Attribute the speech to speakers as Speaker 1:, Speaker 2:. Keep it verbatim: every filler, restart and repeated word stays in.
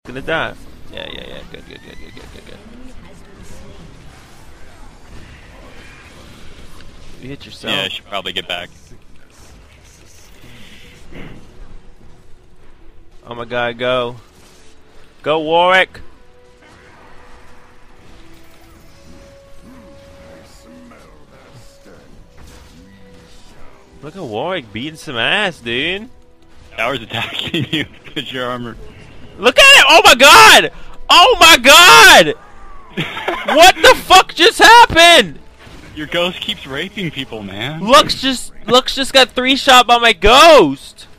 Speaker 1: gonna die. Yeah, yeah, yeah. Good, good, good, good, good, good, good. You hit yourself.
Speaker 2: Yeah, I should probably get back.
Speaker 1: Oh my god, go. Go, Warwick! Look at Warwick beating some ass, dude.
Speaker 2: Tower's attacking you because your armor.
Speaker 1: Look at it! Oh my god! Oh my god! What the fuck just happened?
Speaker 2: Your ghost keeps raping people, man.
Speaker 1: Lux just Lux just got three shot by my ghost.